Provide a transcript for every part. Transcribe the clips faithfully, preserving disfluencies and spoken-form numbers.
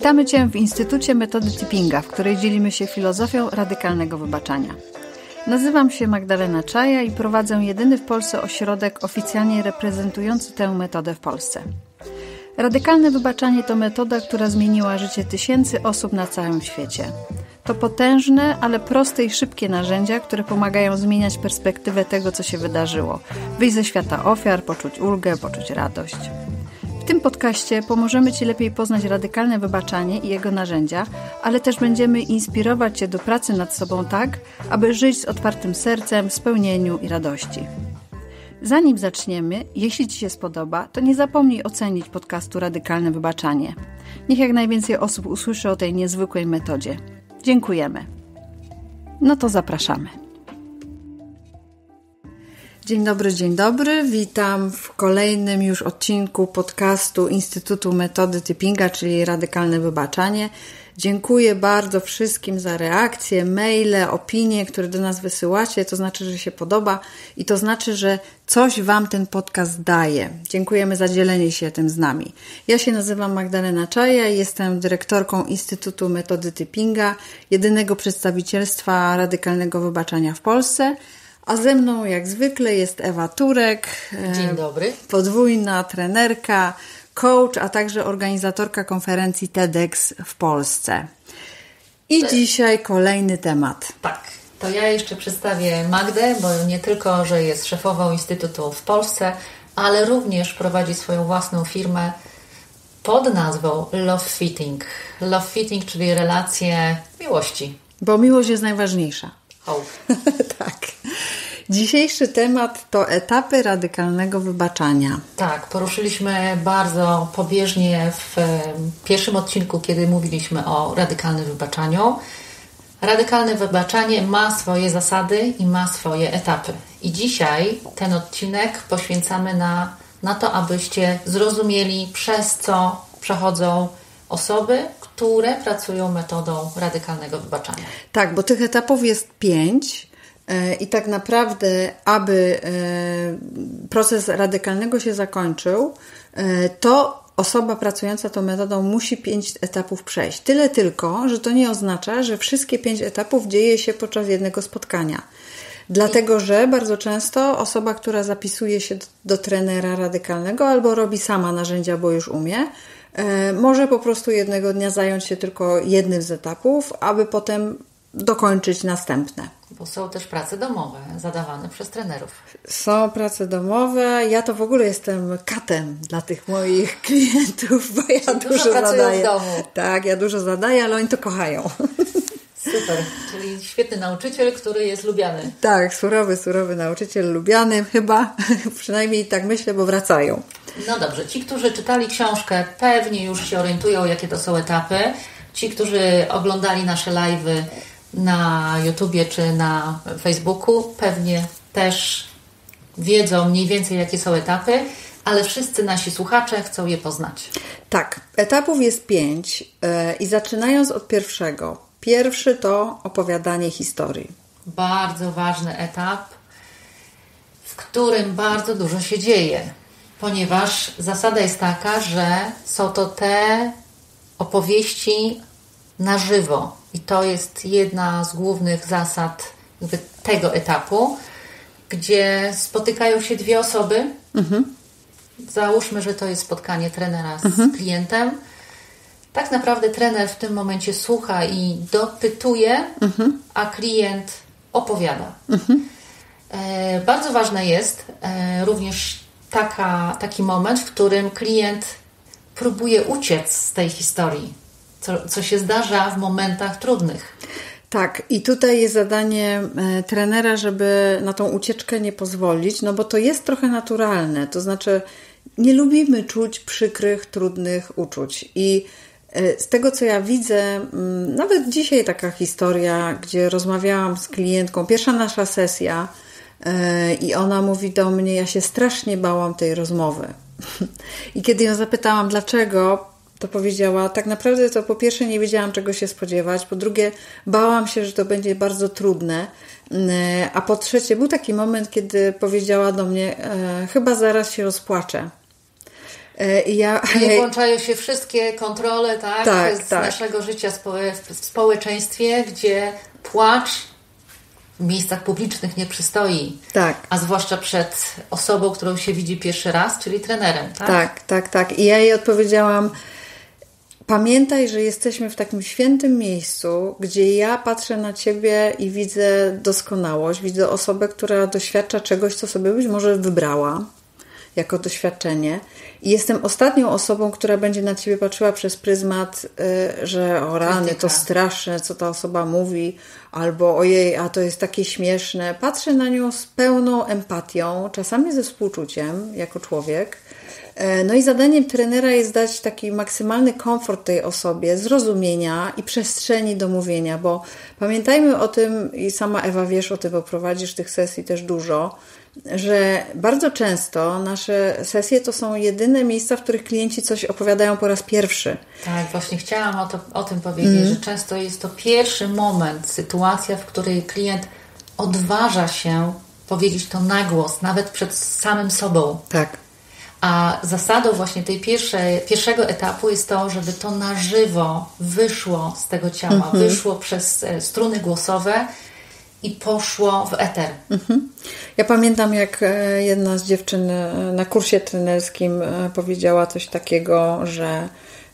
Witamy Cię w Instytucie Metody Tippinga, w której dzielimy się filozofią radykalnego wybaczania. Nazywam się Magdalena Czaja i prowadzę jedyny w Polsce ośrodek oficjalnie reprezentujący tę metodę w Polsce. Radykalne wybaczanie to metoda, która zmieniła życie tysięcy osób na całym świecie. To potężne, ale proste i szybkie narzędzia, które pomagają zmieniać perspektywę tego, co się wydarzyło. Wyjść ze świata ofiar, poczuć ulgę, poczuć radość. W tym podcaście pomożemy Ci lepiej poznać radykalne wybaczanie i jego narzędzia, ale też będziemy inspirować Cię do pracy nad sobą tak, aby żyć z otwartym sercem, w spełnieniu i radości. Zanim zaczniemy, jeśli Ci się spodoba, to nie zapomnij ocenić podcastu Radykalne Wybaczanie. Niech jak najwięcej osób usłyszy o tej niezwykłej metodzie. Dziękujemy. No to zapraszamy. Dzień dobry, dzień dobry. Witam w kolejnym już odcinku podcastu Instytutu Metody Tippinga, czyli Radykalne Wybaczanie. Dziękuję bardzo wszystkim za reakcje, maile, opinie, które do nas wysyłacie. To znaczy, że się podoba i to znaczy, że coś Wam ten podcast daje. Dziękujemy za dzielenie się tym z nami. Ja się nazywam Magdalena Czaja i jestem dyrektorką Instytutu Metody Tippinga, jedynego przedstawicielstwa radykalnego wybaczania w Polsce. A ze mną jak zwykle jest Ewa Turek. Dzień dobry. Podwójna trenerka, coach, a także organizatorka konferencji TEDx w Polsce. I to... dzisiaj kolejny temat. Tak, to ja jeszcze przedstawię Magdę, bo nie tylko, że jest szefową Instytutu w Polsce, ale również prowadzi swoją własną firmę pod nazwą Love Fitting. Love Fitting, czyli relacje miłości. Bo miłość jest najważniejsza. Hope. Tak. Dzisiejszy temat to etapy radykalnego wybaczania. Tak, poruszyliśmy bardzo pobieżnie w pierwszym odcinku, kiedy mówiliśmy o radykalnym wybaczaniu. Radykalne wybaczanie ma swoje zasady i ma swoje etapy. I dzisiaj ten odcinek poświęcamy na, na to, abyście zrozumieli, przez co przechodzą osoby, które pracują metodą radykalnego wybaczania. Tak, bo tych etapów jest pięć. I tak naprawdę, aby proces radykalnego się zakończył, to osoba pracująca tą metodą musi pięć etapów przejść. Tyle tylko, że to nie oznacza, że wszystkie pięć etapów dzieje się podczas jednego spotkania. Dlatego, że bardzo często osoba, która zapisuje się do, do trenera radykalnego albo robi sama narzędzia, bo już umie, może po prostu jednego dnia zająć się tylko jednym z etapów, aby potem dokończyć następne. Bo są też prace domowe zadawane przez trenerów. Są prace domowe. Ja to w ogóle jestem katem dla tych moich klientów, bo ja Czyli dużo, dużo zadaję. W domu. Tak, ja dużo zadaję, ale oni to kochają. Super, czyli świetny nauczyciel, który jest lubiany. Tak, surowy, surowy nauczyciel, lubiany chyba, przynajmniej tak myślę, bo wracają. No dobrze, ci, którzy czytali książkę, pewnie już się orientują, jakie to są etapy. Ci, którzy oglądali nasze live'y na YouTubie czy na Facebooku, pewnie też wiedzą mniej więcej, jakie są etapy, ale wszyscy nasi słuchacze chcą je poznać. Tak, etapów jest pięć yy, i zaczynając od pierwszego. Pierwszy to opowiadanie historii. Bardzo ważny etap, w którym bardzo dużo się dzieje, ponieważ zasada jest taka, że są to te opowieści na żywo. I to jest jedna z głównych zasad jakby tego etapu, gdzie spotykają się dwie osoby. Mhm. Załóżmy, że to jest spotkanie trenera z mhm. klientem. Tak naprawdę trener w tym momencie słucha i dopytuje, mhm. a klient opowiada. Mhm. E, bardzo ważne jest e, również taka, taki moment, w którym klient próbuje uciec z tej historii. Co, co się zdarza w momentach trudnych. Tak, i tutaj jest zadanie e, trenera, żeby na tą ucieczkę nie pozwolić, no bo to jest trochę naturalne, to znaczy nie lubimy czuć przykrych, trudnych uczuć i e, z tego, co ja widzę, m, nawet dzisiaj taka historia, gdzie rozmawiałam z klientką, pierwsza nasza sesja e, i ona mówi do mnie, ja się strasznie bałam tej rozmowy. I kiedy ją zapytałam, dlaczego, to powiedziała, tak naprawdę to po pierwsze nie wiedziałam, czego się spodziewać, po drugie bałam się, że to będzie bardzo trudne, a po trzecie był taki moment, kiedy powiedziała do mnie, e, chyba zaraz się rozpłaczę. I ja, I włączają się wszystkie kontrole, tak, tak, z tak. naszego życia w społeczeństwie, gdzie płacz w miejscach publicznych nie przystoi. Tak. A zwłaszcza przed osobą, którą się widzi pierwszy raz, czyli trenerem. Tak, tak, tak. tak. I ja jej odpowiedziałam: pamiętaj, że jesteśmy w takim świętym miejscu, gdzie ja patrzę na Ciebie i widzę doskonałość, widzę osobę, która doświadcza czegoś, co sobie być może wybrała jako doświadczenie. I jestem ostatnią osobą, która będzie na Ciebie patrzyła przez pryzmat, yy, że o rany, to straszne, co ta osoba mówi, albo ojej, a to jest takie śmieszne. Patrzę na nią z pełną empatią, czasami ze współczuciem, jako człowiek. No i zadaniem trenera jest dać taki maksymalny komfort tej osobie, zrozumienia i przestrzeni do mówienia, bo pamiętajmy o tym, i sama Ewa wiesz o tym, bo prowadzisz tych sesji też dużo, że bardzo często nasze sesje to są jedyne miejsca, w których klienci coś opowiadają po raz pierwszy. Tak, właśnie chciałam o, to, o tym powiedzieć, mm. że często jest to pierwszy moment, sytuacja, w której klient odważa się powiedzieć to na głos, nawet przed samym sobą. Tak. A zasadą właśnie tej pierwszej, pierwszego etapu jest to, żeby to na żywo wyszło z tego ciała, mm-hmm. wyszło przez struny głosowe i poszło w eter. Mm-hmm. Ja pamiętam, jak jedna z dziewczyn na kursie trenerskim powiedziała coś takiego, że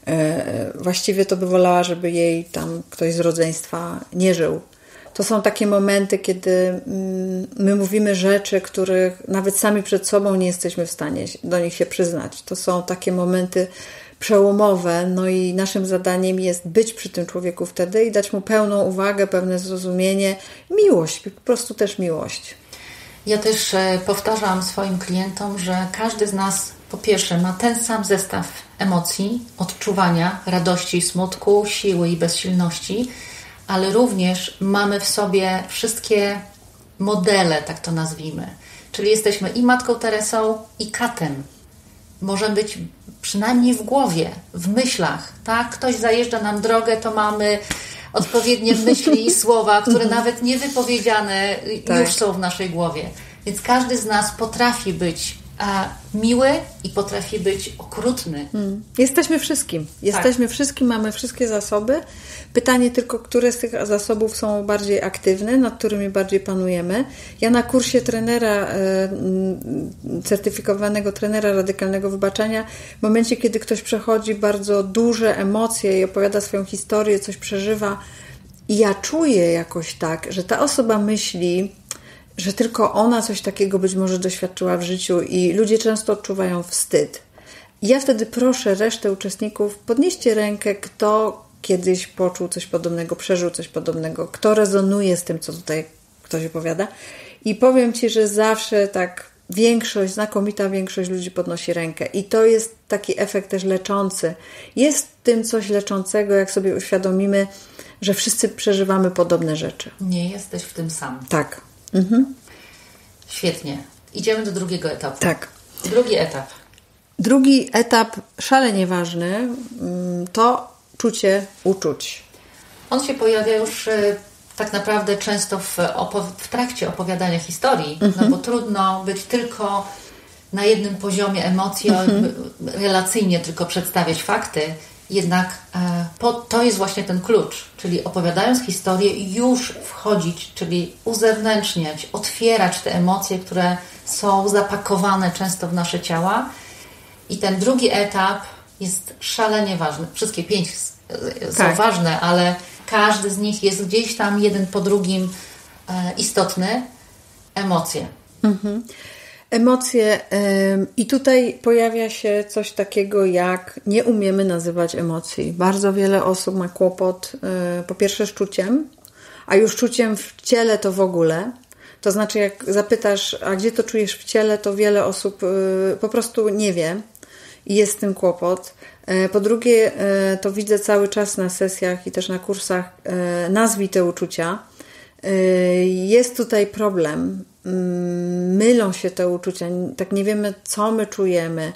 właściwie to by wolała, żeby jej tam ktoś z rodzeństwa nie żył. To są takie momenty, kiedy my mówimy rzeczy, których nawet sami przed sobą nie jesteśmy w stanie do nich się przyznać. To są takie momenty przełomowe, no i naszym zadaniem jest być przy tym człowieku wtedy i dać mu pełną uwagę, pełne zrozumienie, miłość, po prostu też miłość. Ja też powtarzam swoim klientom, że każdy z nas po pierwsze ma ten sam zestaw emocji, odczuwania, radości, smutku, siły i bezsilności, ale również mamy w sobie wszystkie modele, tak to nazwijmy. Czyli jesteśmy i Matką Teresą, i katem. Możemy być przynajmniej w głowie, w myślach. Tak? Ktoś zajeżdża nam drogę, to mamy odpowiednie myśli i słowa, które nawet niewypowiedziane tak. już są w naszej głowie. Więc każdy z nas potrafi być a, miły i potrafi być okrutny. Hmm. Jesteśmy wszystkim. Jesteśmy tak. wszystkim, mamy wszystkie zasoby. Pytanie tylko, które z tych zasobów są bardziej aktywne, nad którymi bardziej panujemy. Ja na kursie trenera, certyfikowanego trenera radykalnego wybaczenia, w momencie, kiedy ktoś przechodzi bardzo duże emocje i opowiada swoją historię, coś przeżywa, i ja czuję jakoś tak, że ta osoba myśli, że tylko ona coś takiego być może doświadczyła w życiu i ludzie często odczuwają wstyd. I ja wtedy proszę resztę uczestników, podnieście rękę, kto kiedyś poczuł coś podobnego, przeżył coś podobnego, kto rezonuje z tym, co tutaj ktoś opowiada. I powiem Ci, że zawsze tak większość, znakomita większość ludzi podnosi rękę. I to jest taki efekt też leczący. Jest w tym coś leczącego, jak sobie uświadomimy, że wszyscy przeżywamy podobne rzeczy. Nie jesteś w tym sam. Tak. Mhm. Świetnie. Idziemy do drugiego etapu. Tak. Drugi etap. Drugi etap, szalenie ważny, to czucie uczuć. On się pojawia już tak naprawdę często w, opow- w trakcie opowiadania historii, mhm. no bo trudno być tylko na jednym poziomie emocji, mhm. relacyjnie tylko przedstawiać fakty. Jednak e, po, to jest właśnie ten klucz, czyli opowiadając historię już wchodzić, czyli uzewnętrzniać, otwierać te emocje, które są zapakowane często w nasze ciała. I ten drugi etap jest szalenie ważny. Wszystkie pięć są tak. ważne, ale każdy z nich jest gdzieś tam jeden po drugim e, istotny. Emocje. Mhm. Emocje i tutaj pojawia się coś takiego jak nie umiemy nazywać emocji. Bardzo wiele osób ma kłopot po pierwsze z czuciem, a już czuciem w ciele to w ogóle. To znaczy jak zapytasz, a gdzie to czujesz w ciele, to wiele osób po prostu nie wie i jest z tym kłopot. Po drugie, to widzę cały czas na sesjach i też na kursach, nazwij te uczucia. Jest tutaj problem. Mylą się te uczucia, tak nie wiemy, co my czujemy.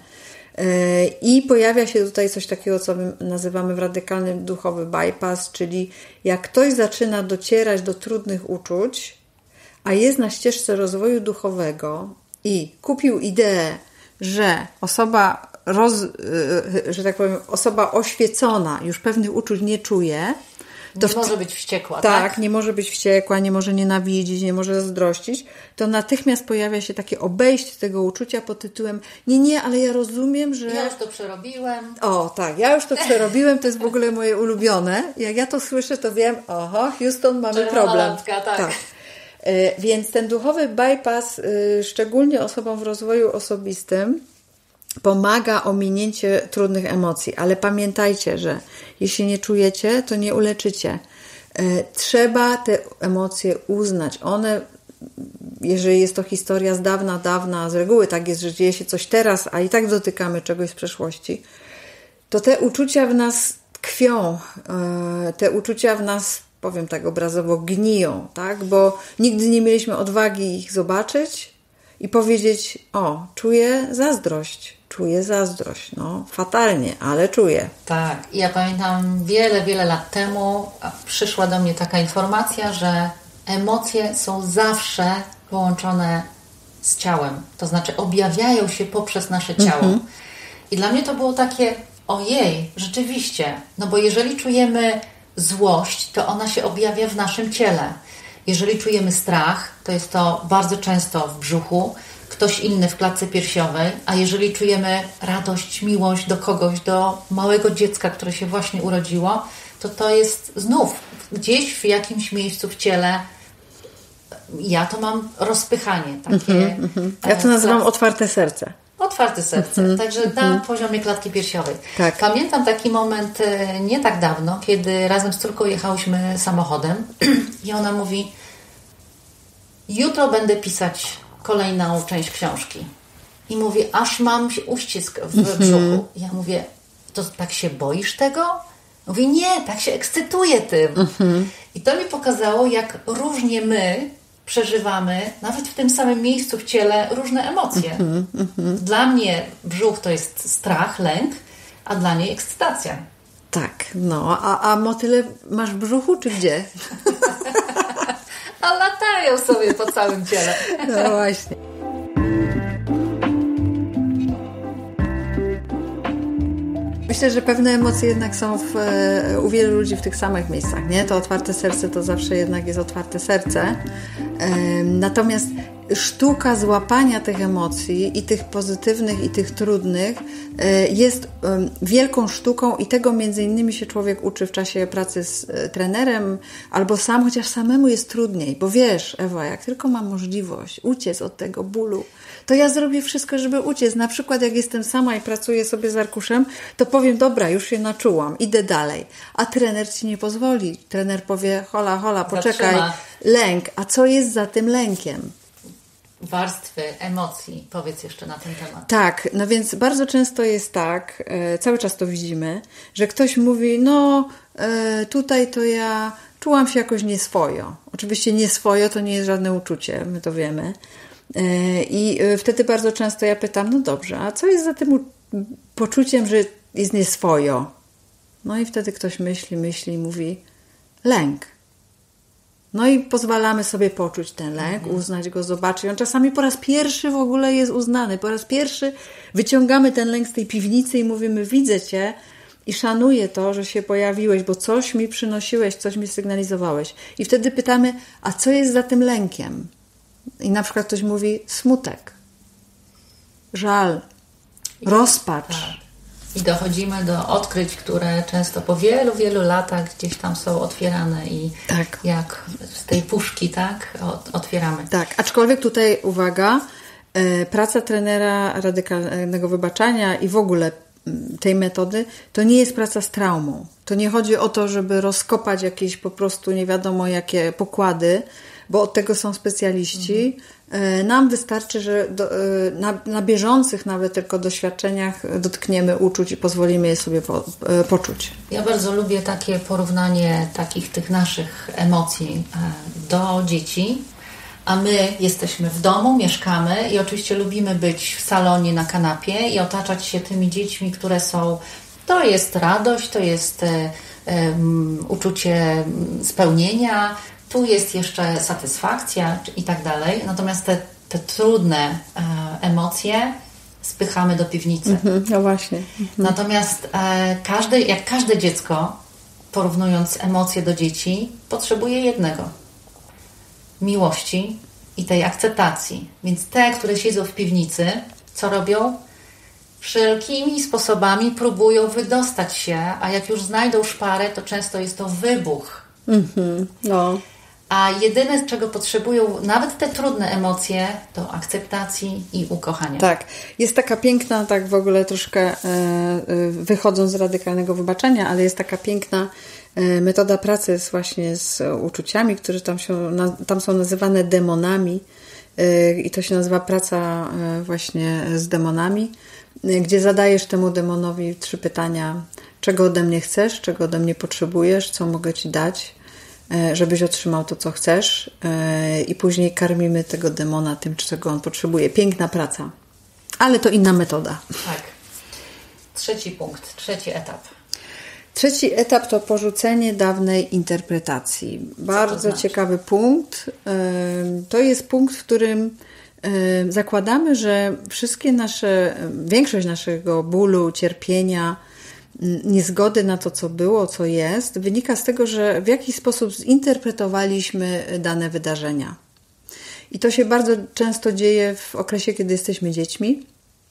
I pojawia się tutaj coś takiego, co my nazywamy w radykalnym duchowy bypass, czyli jak ktoś zaczyna docierać do trudnych uczuć, a jest na ścieżce rozwoju duchowego i kupił ideę, że osoba roz, że tak powiem, osoba oświecona już pewnych uczuć nie czuje, to nie może być wściekła, tak? Tak, nie może być wściekła, nie może nienawidzić, nie może zazdrościć, to natychmiast pojawia się takie obejście tego uczucia pod tytułem nie, nie, ale ja rozumiem, że... Ja już to przerobiłem. O, tak, ja już to przerobiłem, to jest w ogóle moje ulubione. Jak ja to słyszę, to wiem, oho, Houston, mamy Czerwona problem. lampka, tak. tak. Więc ten duchowy bypass, szczególnie osobom w rozwoju osobistym, pomaga ominięcie trudnych emocji, ale pamiętajcie, że jeśli nie czujecie, to nie uleczycie. Trzeba te emocje uznać. One, jeżeli jest to historia z dawna, dawna, z reguły tak jest, że dzieje się coś teraz, a i tak dotykamy czegoś z przeszłości, to te uczucia w nas tkwią. Te uczucia w nas, powiem tak obrazowo, gniją, tak? Bo nigdy nie mieliśmy odwagi ich zobaczyć i powiedzieć, o, czuję zazdrość, czuję zazdrość, no fatalnie, ale czuję. Tak, ja pamiętam wiele, wiele lat temu przyszła do mnie taka informacja, że emocje są zawsze połączone z ciałem, to znaczy objawiają się poprzez nasze ciało. Mhm. I dla mnie to było takie, ojej, rzeczywiście, no bo jeżeli czujemy złość, to ona się objawia w naszym ciele. Jeżeli czujemy strach, to jest to bardzo często w brzuchu, ktoś inny w klatce piersiowej, a jeżeli czujemy radość, miłość do kogoś, do małego dziecka, które się właśnie urodziło, to to jest znów gdzieś w jakimś miejscu w ciele. Ja to mam rozpychanie takie. Mm-hmm, mm-hmm. Ja to nazywam klat... otwarte serce. Otwarte serce, mm-hmm, także mm-hmm. na poziomie klatki piersiowej. Tak. Pamiętam taki moment nie tak dawno, kiedy razem z córką jechałyśmy samochodem i ona mówi, jutro będę pisać kolejną część książki. I mówię, aż mam uścisk w mm-hmm. brzuchu. I ja mówię, to tak się boisz tego? Mówię, nie, tak się ekscytuję tym. Mm-hmm. I to mi pokazało, jak różnie my przeżywamy, nawet w tym samym miejscu w ciele, różne emocje. Mm-hmm, mm-hmm. Dla mnie brzuch to jest strach, lęk, a dla niej ekscytacja. Tak, no. A, a motyle masz w brzuchu, czy gdzie? A latają sobie po całym ciele. No właśnie. Myślę, że pewne emocje jednak są w, u wielu ludzi w tych samych miejscach, nie? To otwarte serce to zawsze jednak jest otwarte serce. Natomiast sztuka złapania tych emocji i tych pozytywnych i tych trudnych jest wielką sztuką i tego między innymi się człowiek uczy w czasie pracy z trenerem albo sam, chociaż samemu jest trudniej, bo wiesz, Ewa, jak tylko mam możliwość uciec od tego bólu, to ja zrobię wszystko, żeby uciec. Na przykład jak jestem sama i pracuję sobie z arkuszem, to powiem, dobra, już się nachułam, idę dalej. A trener ci nie pozwoli. Trener powie, hola, hola, poczekaj, Zatrzyma. Lęk. A co jest za tym lękiem? Warstwy emocji, powiedz jeszcze na ten temat. Tak, no więc bardzo często jest tak, e, cały czas to widzimy, że ktoś mówi, no e, tutaj to ja czułam się jakoś nieswojo. Oczywiście nieswojo to nie jest żadne uczucie, my to wiemy. E, I wtedy bardzo często ja pytam, no dobrze, a co jest za tym u- poczuciem, że jest nieswojo? No i wtedy ktoś myśli, myśli i mówi lęk. No i pozwalamy sobie poczuć ten lęk, mhm. uznać go, zobaczyć. On czasami po raz pierwszy w ogóle jest uznany. Po raz pierwszy wyciągamy ten lęk z tej piwnicy i mówimy, widzę Cię i szanuję to, że się pojawiłeś, bo coś mi przynosiłeś, coś mi sygnalizowałeś. I wtedy pytamy, a co jest za tym lękiem? I na przykład ktoś mówi smutek, żal, I rozpacz. Tak. I dochodzimy do odkryć, które często po wielu, wielu latach gdzieś tam są otwierane i tak. jak z tej puszki, tak, otwieramy. Tak, aczkolwiek tutaj uwaga, praca trenera radykalnego wybaczania i w ogóle tej metody, to nie jest praca z traumą. To nie chodzi o to, żeby rozkopać jakieś po prostu nie wiadomo jakie pokłady, bo od tego są specjaliści. Mhm. Nam wystarczy, że do, na, na bieżących nawet tylko doświadczeniach dotkniemy uczuć i pozwolimy je sobie po, poczuć. Ja bardzo lubię takie porównanie takich tych naszych emocji do dzieci, a my jesteśmy w domu, mieszkamy i oczywiście lubimy być w salonie na kanapie i otaczać się tymi dziećmi, które są, to jest radość, to jest um, uczucie spełnienia, tu jest jeszcze satysfakcja i tak dalej. Natomiast te, te trudne e, emocje spychamy do piwnicy. Mhm, no właśnie. Mhm. Natomiast e, każde, jak każde dziecko, porównując emocje do dzieci, potrzebuje jednego. Miłości i tej akceptacji. Więc te, które siedzą w piwnicy, co robią? Wszelkimi sposobami próbują wydostać się, a jak już znajdą szparę, to często jest to wybuch. Mhm, no. A jedyne, czego potrzebują nawet te trudne emocje, to akceptacji i ukochania. Tak. Jest taka piękna, tak w ogóle troszkę e, wychodząc z radykalnego wybaczenia, ale jest taka piękna e, metoda pracy z, właśnie z uczuciami, które tam, się, na, tam są nazywane demonami e, i to się nazywa praca e, właśnie z demonami, e, gdzie zadajesz temu demonowi trzy pytania. Czego ode mnie chcesz? Czego ode mnie potrzebujesz? Co mogę Ci dać? Żebyś otrzymał to, co chcesz, i później karmimy tego demona tym, czego on potrzebuje. Piękna praca. Ale to inna metoda. Tak. Trzeci punkt, trzeci etap. Trzeci etap to porzucenie dawnej interpretacji. Bardzo znaczy? ciekawy punkt. To jest punkt, w którym zakładamy, że wszystkie nasze, większość naszego bólu, cierpienia, niezgody na to, co było, co jest, wynika z tego, że w jakiś sposób zinterpretowaliśmy dane wydarzenia. I to się bardzo często dzieje w okresie, kiedy jesteśmy dziećmi,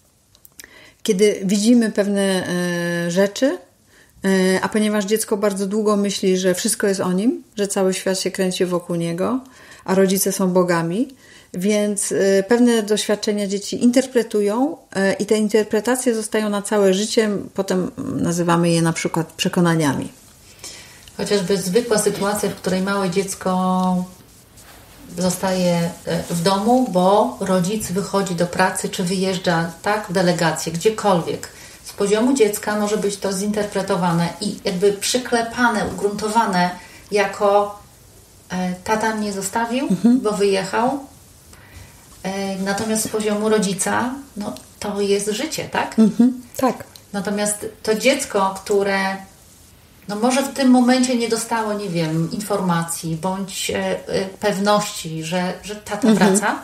kiedy widzimy pewne rzeczy, a ponieważ dziecko bardzo długo myśli, że wszystko jest o nim, że cały świat się kręci wokół niego, a rodzice są bogami, więc pewne doświadczenia dzieci interpretują i te interpretacje zostają na całe życie, potem nazywamy je na przykład przekonaniami. Chociażby zwykła sytuacja, w której małe dziecko zostaje w domu, bo rodzic wychodzi do pracy czy wyjeżdża tak w delegację, gdziekolwiek. Z poziomu dziecka może być to zinterpretowane i jakby przyklepane, ugruntowane jako tata mnie zostawił, mhm. bo wyjechał. Natomiast z poziomu rodzica, no to jest życie, tak? Mhm, tak. Natomiast to dziecko, które no może w tym momencie nie dostało, nie wiem, informacji bądź e, e, pewności, że, że tata mhm. wraca,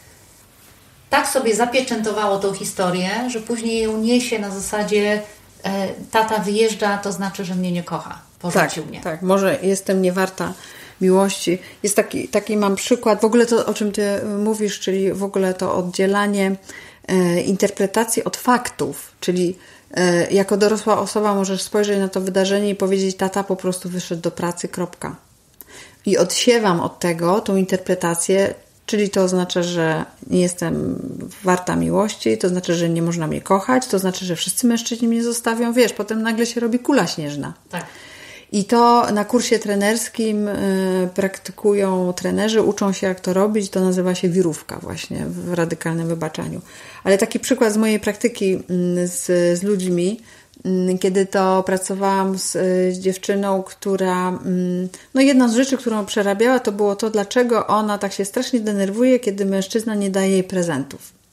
tak sobie zapieczętowało tą historię, że później ją niesie na zasadzie e, tata wyjeżdża, to znaczy, że mnie nie kocha, porzucił tak, mnie. Tak, może jestem niewarta miłości. Jest taki, taki mam przykład, w ogóle to, o czym Ty mówisz, czyli w ogóle to oddzielanie e, interpretacji od faktów, czyli e, jako dorosła osoba możesz spojrzeć na to wydarzenie i powiedzieć, tata po prostu wyszedł do pracy, kropka. I odsiewam od tego tą interpretację, czyli to oznacza, że nie jestem warta miłości, to znaczy, że nie można mnie kochać, to znaczy, że wszyscy mężczyźni mnie zostawią, wiesz, potem nagle się robi kula śnieżna. Tak. I to na kursie trenerskim y, praktykują trenerzy, uczą się jak to robić, to nazywa się wirówka właśnie w radykalnym wybaczaniu. Ale taki przykład z mojej praktyki y, z, z ludźmi, y, kiedy to pracowałam z, y, z dziewczyną, która, y, no jedna z rzeczy, którą przerabiała, to było to, dlaczego ona tak się strasznie denerwuje, kiedy mężczyzna nie daje jej prezentów.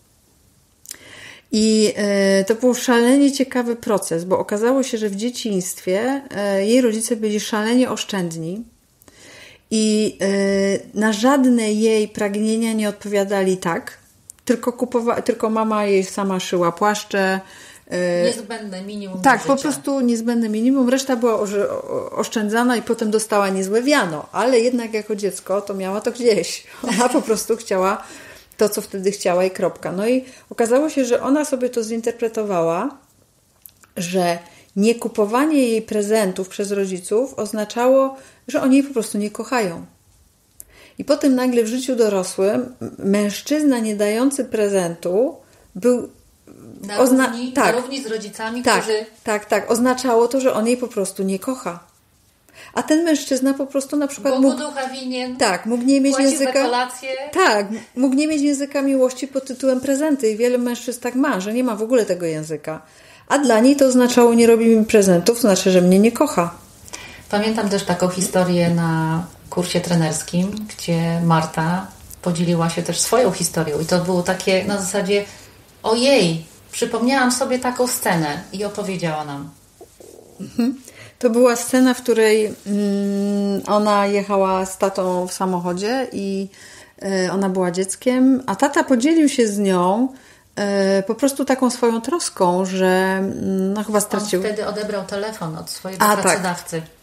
I to był szalenie ciekawy proces, bo okazało się, że w dzieciństwie jej rodzice byli szalenie oszczędni i na żadne jej pragnienia nie odpowiadali tak, tylko, kupowa- tylko mama jej sama szyła płaszcze. Niezbędne minimum Tak, życia. Po prostu niezbędne minimum. Reszta była oszczędzana i potem dostała niezłe wiano, ale jednak jako dziecko to miała to gdzieś. Ona po prostu chciała to, co wtedy chciała i kropka. No i okazało się, że ona sobie to zinterpretowała, że nie kupowanie jej prezentów przez rodziców oznaczało, że oni jej po prostu nie kochają. I potem nagle w życiu dorosłym mężczyzna nie dający prezentu był na, ozna- równi, tak, na równi z rodzicami, tak, którzy... Tak, tak. Oznaczało to, że on jej po prostu nie kocha. A ten mężczyzna po prostu na przykład Bogu mógł, ducha winien, tak, mógł nie mieć języka, za kolację. Tak, mógł nie mieć języka miłości pod tytułem prezenty i wiele mężczyzn tak ma, że nie ma w ogóle tego języka. A dla niej to oznaczało, nie robi mi prezentów, to znaczy, że mnie nie kocha. Pamiętam też taką historię na kursie trenerskim, gdzie Marta podzieliła się też swoją historią i to było takie na zasadzie ojej, przypomniałam sobie taką scenę i opowiedziała nam. Mhm. To była scena, w której mm, ona jechała z tatą w samochodzie i y, ona była dzieckiem, a tata podzielił się z nią e, po prostu taką swoją troską, że no chyba stracił. On wtedy odebrał telefon od swojego A, pracodawcy. Tak.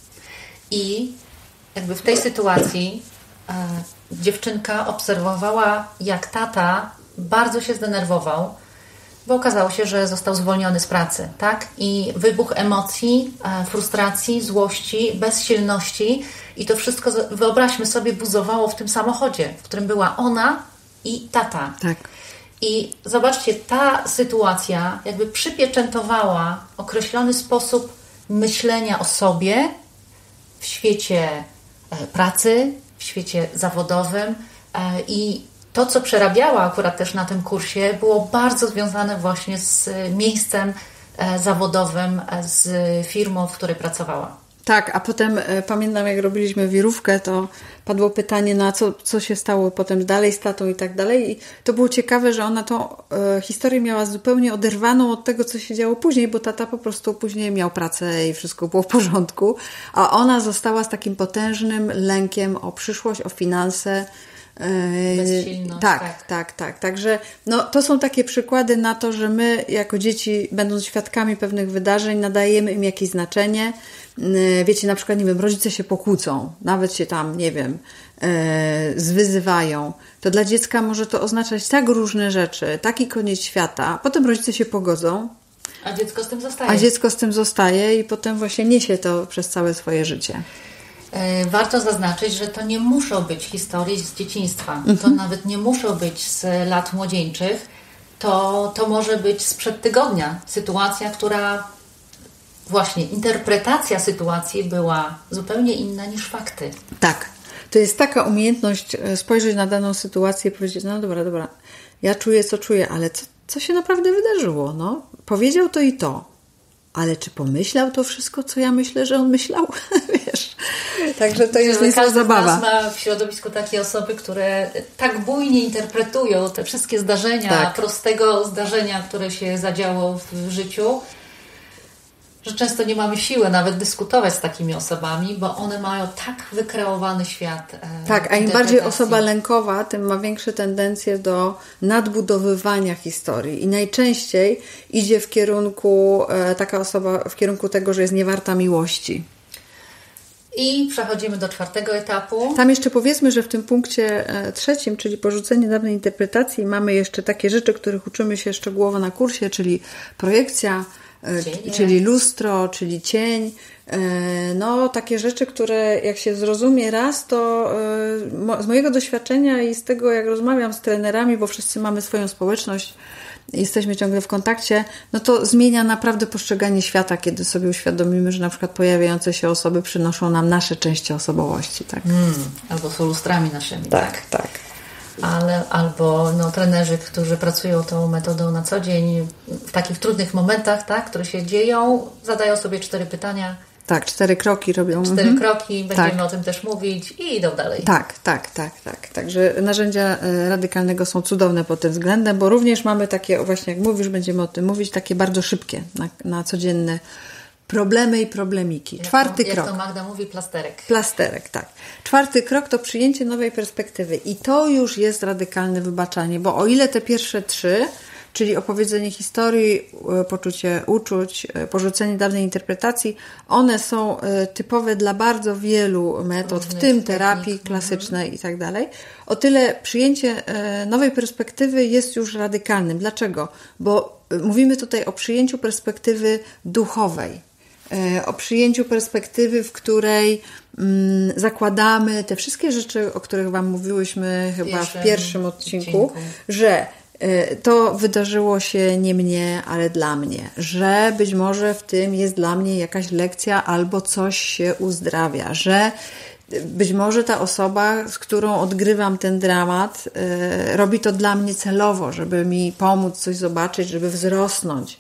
I jakby w tej sytuacji e, dziewczynka obserwowała, jak tata bardzo się zdenerwował, bo okazało się, że został zwolniony z pracy, tak? I wybuch emocji, e, frustracji, złości, bezsilności i to wszystko, wyobraźmy sobie, buzowało w tym samochodzie, w którym była ona i tata. Tak. I zobaczcie, ta sytuacja jakby przypieczętowała określony sposób myślenia o sobie w świecie pracy, w świecie zawodowym i to, co przerabiała akurat też na tym kursie, było bardzo związane właśnie z miejscem zawodowym, z firmą, w której pracowała. Tak, a potem e, pamiętam, jak robiliśmy wirówkę, to padło pytanie, na co, co się stało potem dalej z tatą i tak dalej. I to było ciekawe, że ona tą e, historię miała zupełnie oderwaną od tego, co się działo później, bo tata po prostu później miał pracę i wszystko było w porządku, a ona została z takim potężnym lękiem o przyszłość, o finanse. Bezsilność, tak, tak, tak, tak. Także no, to są takie przykłady na to, że my jako dzieci, będąc świadkami pewnych wydarzeń, nadajemy im jakieś znaczenie. Wiecie, na przykład, nie wiem, rodzice się pokłócą, nawet się tam, nie wiem, zwyzywają. To dla dziecka może to oznaczać tak różne rzeczy, taki koniec świata. Potem rodzice się pogodzą. A dziecko z tym zostaje. A dziecko z tym zostaje i potem właśnie niesie to przez całe swoje życie. Warto zaznaczyć, że to nie muszą być historie z dzieciństwa. Mhm. To nawet nie muszą być z lat młodzieńczych. To, to może być sprzed tygodnia. Sytuacja, która właśnie, interpretacja sytuacji była zupełnie inna niż fakty. Tak. To jest taka umiejętność spojrzeć na daną sytuację i powiedzieć, no dobra, dobra, ja czuję, co czuję, ale co, co się naprawdę wydarzyło? No, powiedział to i to. Ale czy pomyślał to wszystko, co ja myślę, że on myślał? Wiesz, także to jest niezła zabawa. Każdy z nas ma w środowisku takie osoby, które tak bujnie interpretują te wszystkie zdarzenia, tak. prostego zdarzenia, które się zadziało w życiu, że często nie mamy siły nawet dyskutować z takimi osobami, bo one mają tak wykreowany świat. Tak, a im bardziej osoba lękowa, tym ma większe tendencje do nadbudowywania historii i najczęściej idzie w kierunku, taka osoba w kierunku tego, że jest niewarta miłości. I przechodzimy do czwartego etapu. Tam jeszcze powiedzmy, że w tym punkcie trzecim, czyli porzucenie dawnej interpretacji, mamy jeszcze takie rzeczy, których uczymy się szczegółowo na kursie, czyli projekcja, Cienie. Czyli lustro, czyli cień. No, takie rzeczy, które jak się zrozumie raz, to z mojego doświadczenia i z tego, jak rozmawiam z trenerami, bo wszyscy mamy swoją społeczność, jesteśmy ciągle w kontakcie, no to zmienia naprawdę postrzeganie świata, kiedy sobie uświadomimy, że na przykład pojawiające się osoby przynoszą nam nasze części osobowości. Tak? Mm, albo są lustrami naszymi. Tak, tak. tak. Ale, albo no, trenerzy, którzy pracują tą metodą na co dzień w takich trudnych momentach, tak, które się dzieją, zadają sobie cztery pytania. Tak, cztery kroki robią. Cztery mhm. kroki, będziemy tak. o tym też mówić i idą dalej. Tak, tak, tak, tak. Także narzędzia radykalnego są cudowne pod tym względem, bo również mamy takie, właśnie jak mówisz, będziemy o tym mówić, takie bardzo szybkie, na, na codzienne problemy i problemiki. Jak Czwarty to, krok. Jak to Magda mówi, plasterek. Plasterek, tak. Czwarty krok to przyjęcie nowej perspektywy. I to już jest radykalne wybaczanie, bo o ile te pierwsze trzy, czyli opowiedzenie historii, poczucie uczuć, porzucenie dawnej interpretacji, one są typowe dla bardzo wielu metod, w tym terapii klasycznej mhm. i tak dalej. O tyle przyjęcie nowej perspektywy jest już radykalnym. Dlaczego? Bo mówimy tutaj o przyjęciu perspektywy duchowej. O przyjęciu perspektywy, w której mm, zakładamy te wszystkie rzeczy, o których Wam mówiłyśmy chyba pierwszym, w pierwszym odcinku, odcinku. że y, to wydarzyło się nie mnie, ale dla mnie, że być może w tym jest dla mnie jakaś lekcja albo coś się uzdrawia, że być może ta osoba, z którą odgrywam ten dramat, y, robi to dla mnie celowo, żeby mi pomóc coś zobaczyć, żeby wzrosnąć.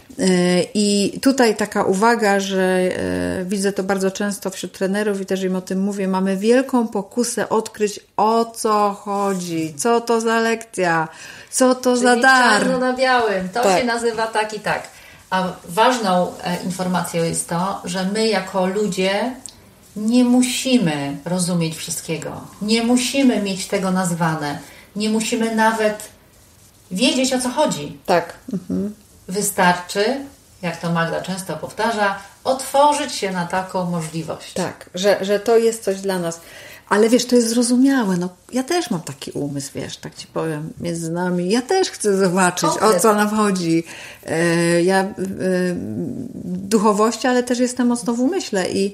I tutaj taka uwaga, że widzę to bardzo często wśród trenerów i też im o tym mówię, mamy wielką pokusę odkryć, o co chodzi, co to za lekcja, co to Czyli za dar. Czarno na białym, to tak. się nazywa tak i tak. A ważną informacją jest to, że my jako ludzie nie musimy rozumieć wszystkiego, nie musimy mieć tego nazwane, nie musimy nawet wiedzieć, o co chodzi. Tak. Mhm. Wystarczy, jak to Magda często powtarza, otworzyć się na taką możliwość. Tak, że, że to jest coś dla nas. Ale wiesz, to jest zrozumiałe. No, ja też mam taki umysł, wiesz, tak ci powiem, między nami. Ja też chcę zobaczyć, Konkret. o co nam chodzi. E, ja e, duchowości, ale też jestem mocno w umyśle. I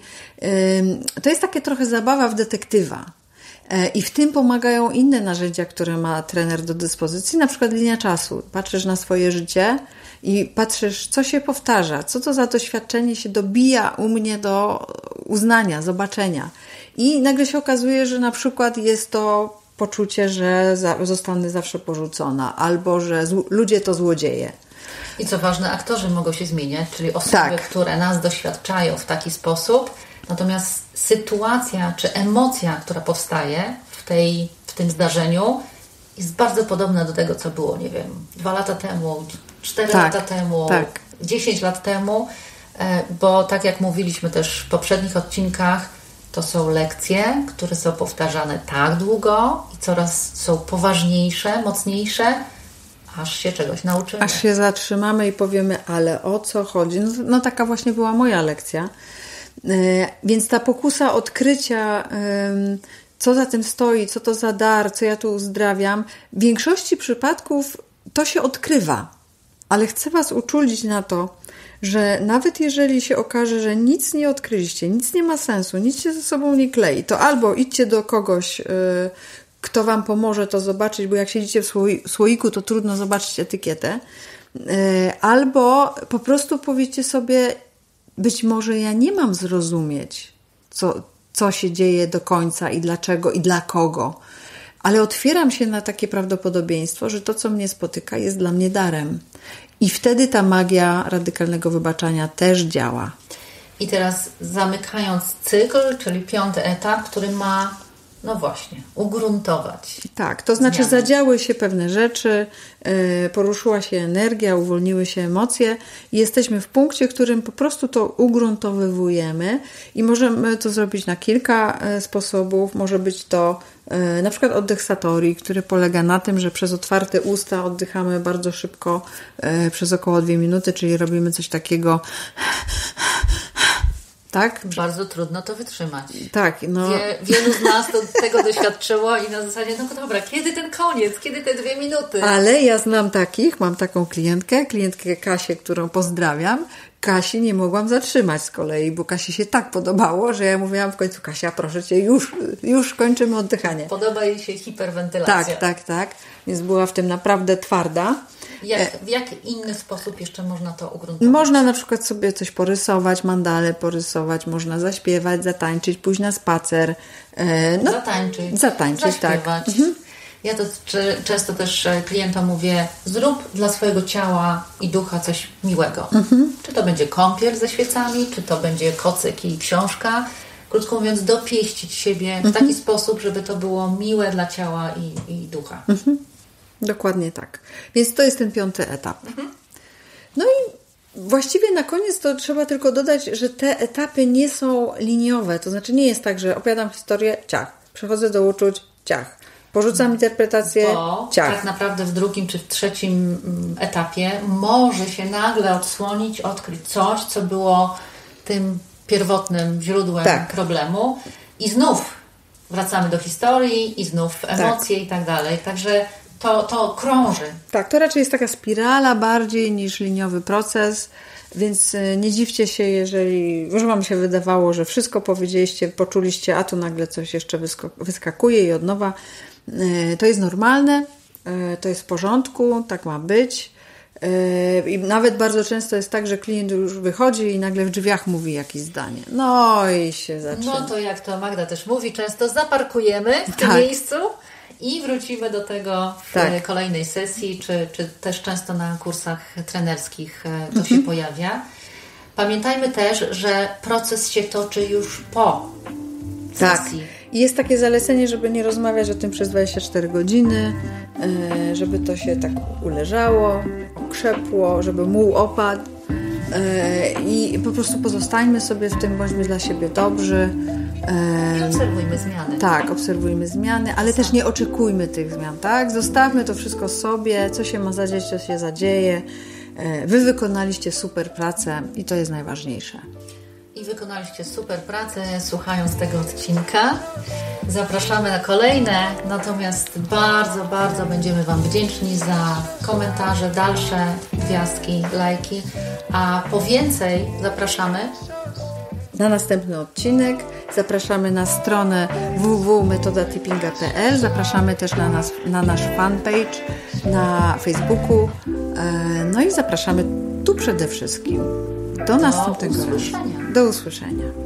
e, to jest takie trochę zabawa w detektywa. E, I w tym pomagają inne narzędzia, które ma trener do dyspozycji, na przykład linia czasu. Patrzysz na swoje życie i patrzysz, co się powtarza, co to za doświadczenie się dobija u mnie do uznania, zobaczenia. I nagle się okazuje, że na przykład jest to poczucie, że za, zostanę zawsze porzucona, albo że zł- ludzie to złodzieje. I co ważne, aktorzy mogą się zmieniać, czyli osoby, tak. które nas doświadczają w taki sposób, natomiast sytuacja czy emocja, która powstaje w, tej, w tym zdarzeniu, jest bardzo podobna do tego, co było, nie wiem, dwa lata temu, cztery tak, lata temu, tak. dziesięć lat temu, bo tak jak mówiliśmy też w poprzednich odcinkach, to są lekcje, które są powtarzane tak długo i coraz są poważniejsze, mocniejsze, aż się czegoś nauczymy. Aż się zatrzymamy i powiemy, ale o co chodzi? No, no taka właśnie była moja lekcja. Yy, więc ta pokusa odkrycia, yy, co za tym stoi, co to za dar, co ja tu uzdrawiam, w większości przypadków to się odkrywa. Ale chcę Was uczulić na to, że nawet jeżeli się okaże, że nic nie odkryliście, nic nie ma sensu, nic się ze sobą nie klei, to albo idźcie do kogoś, yy, kto Wam pomoże to zobaczyć, bo jak siedzicie w słoi- słoiku, to trudno zobaczyć etykietę, yy, albo po prostu powiecie sobie, być może ja nie mam zrozumieć, co, co się dzieje do końca i dlaczego i dla kogo, ale otwieram się na takie prawdopodobieństwo, że to, co mnie spotyka, jest dla mnie darem. I wtedy ta magia radykalnego wybaczania też działa. I teraz zamykając cykl, czyli piąty etap, który ma, no właśnie, ugruntować. Tak, to znaczy zmiany. Zadziały się pewne rzeczy, yy, poruszyła się energia, uwolniły się emocje i jesteśmy w punkcie, w którym po prostu to ugruntowywujemy i możemy to zrobić na kilka yy, sposobów. Może być to yy, na przykład oddech Satori, który polega na tym, że przez otwarte usta oddychamy bardzo szybko yy, przez około dwie minuty, czyli robimy coś takiego. Tak? Bardzo trudno to wytrzymać. Tak, no. Wie, wielu z nas to, tego doświadczyło i na zasadzie, no dobra, kiedy ten koniec, kiedy te dwie minuty? Ale ja znam takich, mam taką klientkę, klientkę Kasię, którą pozdrawiam. Kasi nie mogłam zatrzymać z kolei, bo Kasi się tak podobało, że ja mówiłam w końcu, Kasia, proszę Cię, już, już kończymy oddychanie. Podoba jej się hiperwentylacja. Tak, tak, tak. Więc była w tym naprawdę twarda. Jak, w jaki inny sposób jeszcze można to ugruntować? Można na przykład sobie coś porysować, mandale porysować, można zaśpiewać, zatańczyć, pójść na spacer. No, zatańczyć. Zatańczyć, tak. Mhm. Ja to czy, często też klientom mówię, zrób dla swojego ciała i ducha coś miłego. Mhm. Czy to będzie kąpiel ze świecami, czy to będzie kocyk i książka. Krótko mówiąc, dopieścić siebie mhm. w taki sposób, żeby to było miłe dla ciała i, i ducha. Mhm. Dokładnie tak. Więc to jest ten piąty etap. Mhm. No i właściwie na koniec to trzeba tylko dodać, że te etapy nie są liniowe. To znaczy nie jest tak, że opowiadam historię, ciach. Przechodzę do uczuć, ciach. Porzucam interpretację, Bo ciach. tak naprawdę w drugim czy w trzecim etapie może się nagle odsłonić, odkryć coś, co było tym pierwotnym źródłem tak. problemu i znów wracamy do historii i znów emocje tak. i tak dalej. Także to, to krąży. Tak, to raczej jest taka spirala bardziej niż liniowy proces, więc nie dziwcie się, jeżeli już Wam się wydawało, że wszystko powiedzieliście, poczuliście, a tu nagle coś jeszcze wyskakuje i od nowa. To jest normalne, to jest w porządku, tak ma być. I nawet bardzo często jest tak, że klient już wychodzi i nagle w drzwiach mówi jakieś zdanie. No i się zaczyna. No to jak to Magda też mówi, często zaparkujemy w tym tak. miejscu i wrócimy do tego w tak. kolejnej sesji, czy, czy też często na kursach trenerskich to mhm. się pojawia. Pamiętajmy też, że proces się toczy już po tak. sesji. I jest takie zalecenie, żeby nie rozmawiać o tym przez dwadzieścia cztery godziny, żeby to się tak uleżało, okrzepło, żeby muł opadł i po prostu pozostańmy sobie w tym, bądźmy dla siebie dobrzy, I obserwujmy zmiany. Tak, obserwujmy zmiany, ale też nie oczekujmy tych zmian, tak? Zostawmy to wszystko sobie, co się ma zadzieć, co się zadzieje. Wy wykonaliście super pracę i to jest najważniejsze. I wykonaliście super pracę, słuchając tego odcinka. Zapraszamy na kolejne, natomiast bardzo, bardzo będziemy Wam wdzięczni za komentarze, dalsze gwiazdki, lajki, a po więcej zapraszamy na następny odcinek. Zapraszamy na stronę w w w kropka metoda tippinga kropka p l. Zapraszamy też na, nas, na nasz fanpage na Facebooku. No i zapraszamy tu przede wszystkim. Do, Do następnego usłyszenia. razu. Do usłyszenia.